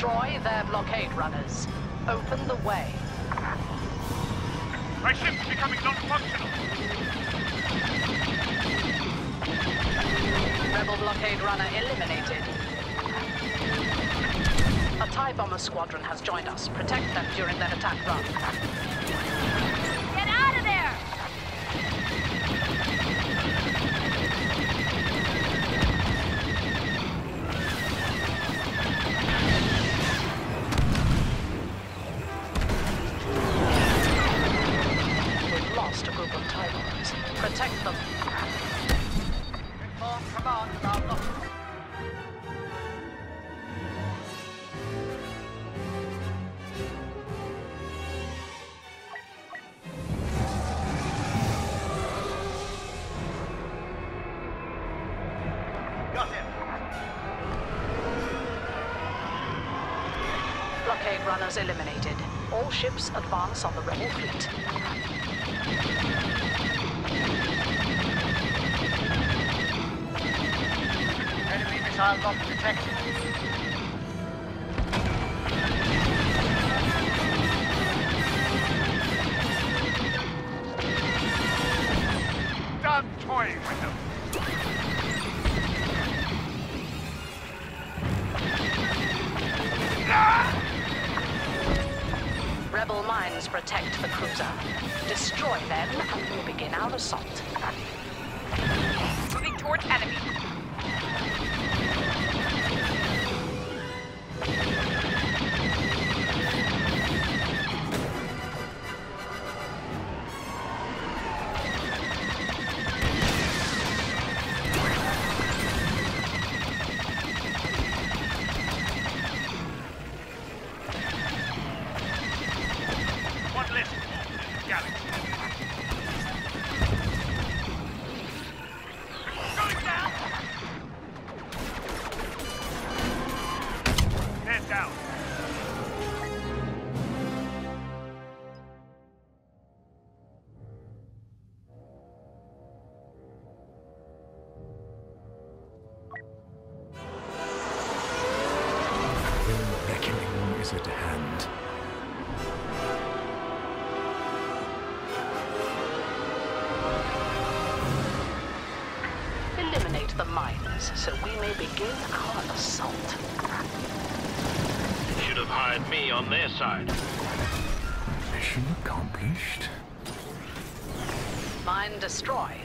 Destroy their blockade runners. Open the way. My ship's becoming non-functional. Rebel blockade runner eliminated. A TIE bomber squadron has joined us. Protect them during their attack run. Get out of there! We've lost a group of TIE bombers. Protect them. Inform command about loss. Got him. Blockade runners eliminated. All ships advance on the rebel fleet. Enemy missile lock detected. Done toying with them. Rebel mines protect the cruiser. Destroy them and we'll begin our assault. Moving towards enemy. One less galaxy. Going down. They're down. The reckoning is at hand. Eliminate the mines so we may begin our assault. Should have hired me on their side. Mission accomplished. Mine destroyed.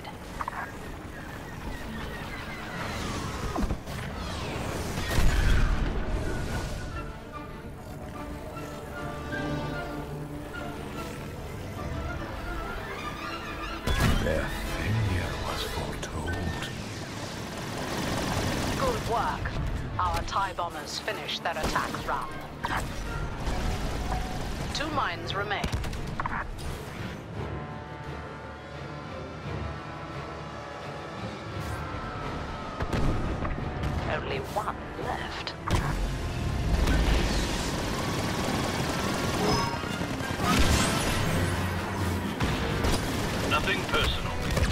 Their failure was foretold. Good work. Our TIE bombers finished their attack run. 2 mines remain. Only 1 left. Nothing personal.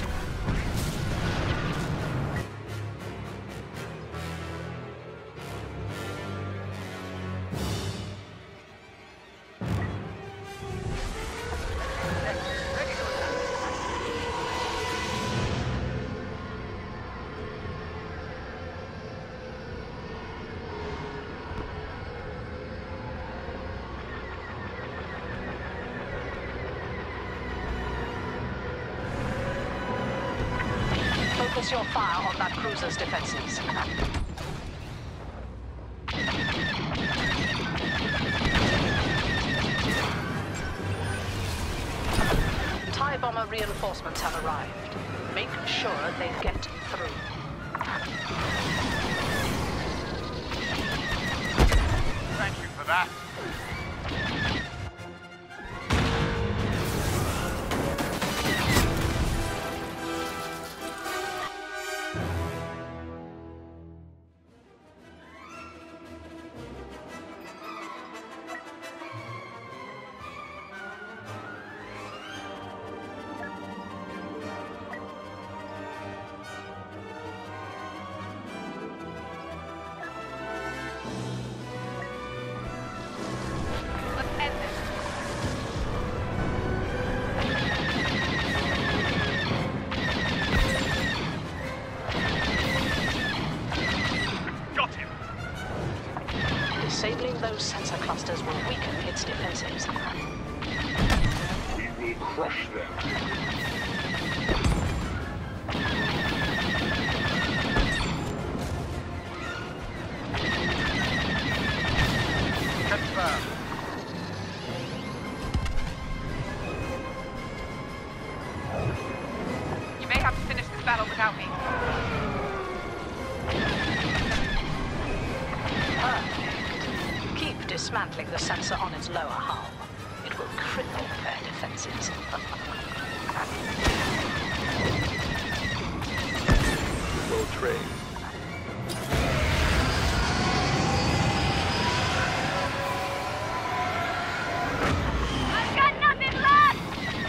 Focus your fire on that cruiser's defenses. TIE bomber reinforcements have arrived. Make sure they get through. Thank you for that. weaken its defenses. We will crush them. Confirmed. You may have to finish this battle without me. Perfect. Keep dismantling the sensor on its lower hull. It will cripple their defenses. Well trained. I've got nothing left!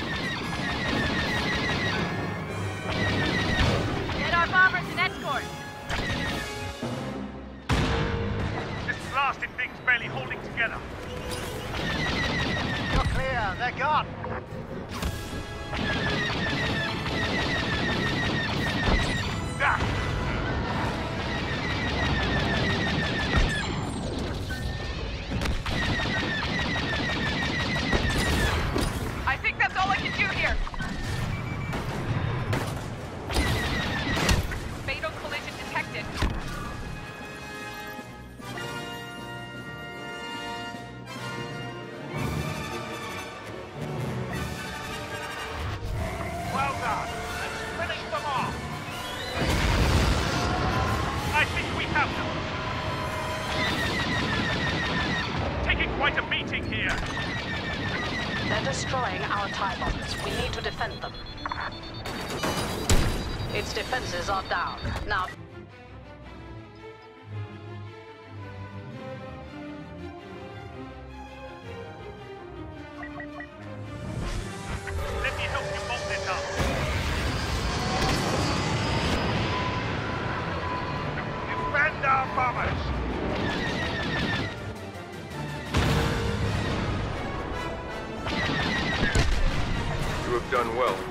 Get our bombers and escort. This blasted thing's barely holding together. You're clear. They're gone. Ah! I think that's all I can do here. Fatal collision detected. Well done. Let's finish them off. I think we have them. Taking quite a beating here. They're destroying our TIE bombers. We need to defend them. Its defenses are down. Now... Let me help you bolt it up. Defend our bombers. You have done well.